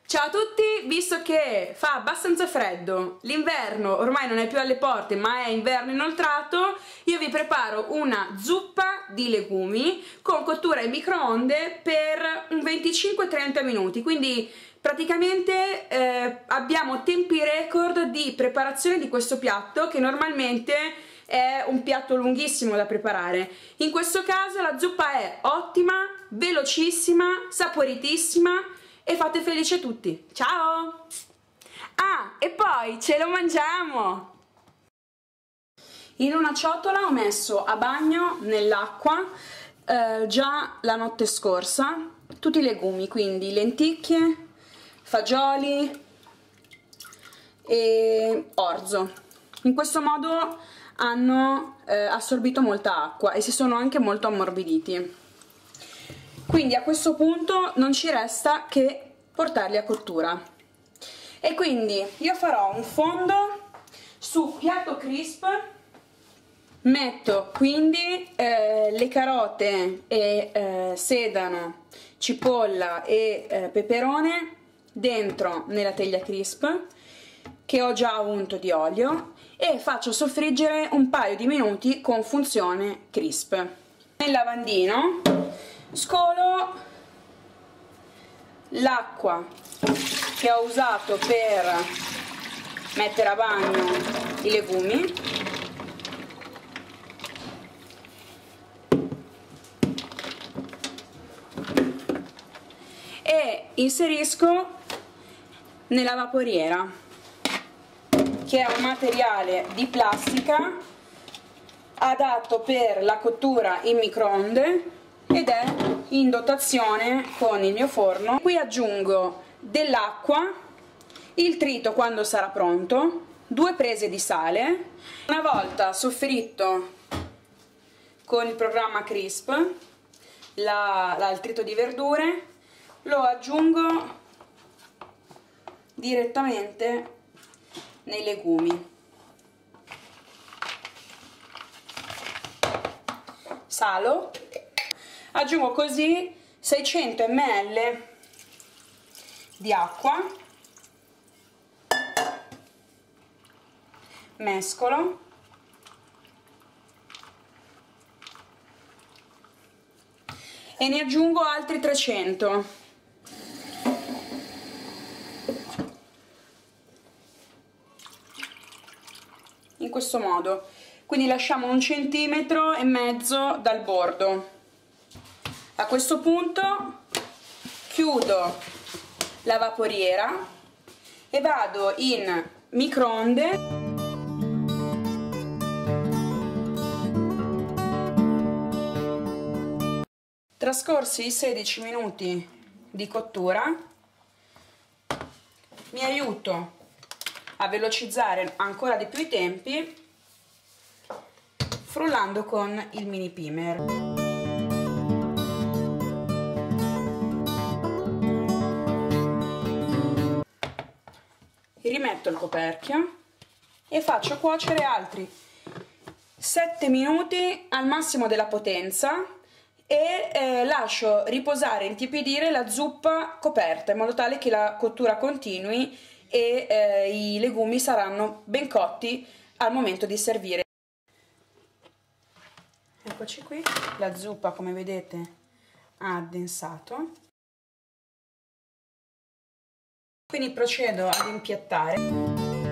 Ciao a tutti, visto che fa abbastanza freddo, l'inverno ormai non è più alle porte ma è inverno inoltrato, io vi preparo una zuppa di legumi con cottura in microonde per un 25-30 minuti, quindi praticamente abbiamo tempi record di preparazione di questo piatto che normalmente è un piatto lunghissimo da preparare. In questo caso la zuppa è ottima, velocissima, saporitissima e fate felice tutti. Ciao! Ah, e poi ce lo mangiamo! In una ciotola ho messo a bagno nell'acqua già la notte scorsa tutti i legumi, quindi lenticchie, fagioli e orzo. In questo modo hanno assorbito molta acqua e si sono anche molto ammorbiditi. Quindi a questo punto non ci resta che portarli a cottura. E quindi io farò un fondo su piatto crisp, metto quindi le carote e sedano, cipolla e peperone dentro nella teglia crisp che ho già unto di olio e faccio soffriggere un paio di minuti con funzione crisp. Nel lavandino scolo l'acqua che ho usato per mettere a bagno i legumi e inserisco nella vaporiera, che è un materiale di plastica adatto per la cottura in microonde ed è in dotazione con il mio forno. Qui aggiungo dell'acqua, il trito quando sarà pronto, 2 prese di sale. Una volta soffritto con il programma Crisp il trito di verdure, lo aggiungo direttamente nei legumi. Salo. Aggiungo così 600 ml di acqua, mescolo e ne aggiungo altri 300. In questo modo, quindi lasciamo 1,5 cm dal bordo. A questo punto chiudo la vaporiera e vado in microonde trascorsi i 16 minuti di cottura. Mi aiuto a velocizzare ancora di più i tempi frullando con il mini primer. Rimetto il coperchio e faccio cuocere altri 7 minuti al massimo della potenza e lascio riposare e intiepidire la zuppa coperta in modo tale che la cottura continui e i legumi saranno ben cotti al momento di servire. Eccoci qui, la zuppa come vedete ha addensato. Quindi procedo ad impiattare.